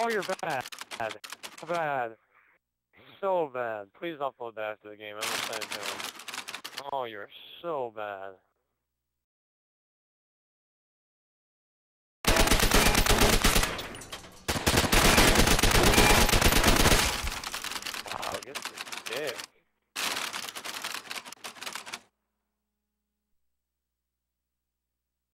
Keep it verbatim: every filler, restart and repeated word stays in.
Oh, you're bad. Bad. So bad. Please upload that to the game. I'm just saying to him. Oh, you're so bad.